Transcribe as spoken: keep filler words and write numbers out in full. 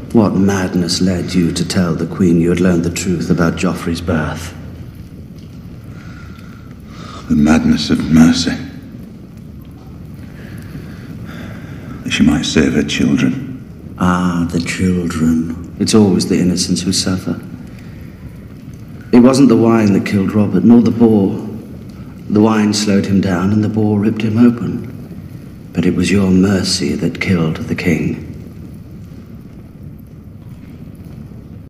What madness led you to tell the Queen you had learned the truth about Joffrey's birth? The madness of mercy. That she might save her children. Ah, the children. It's always the innocents who suffer. It wasn't the wine that killed Robert, nor the boar. The wine slowed him down and the boar ripped him open. But it was your mercy that killed the king.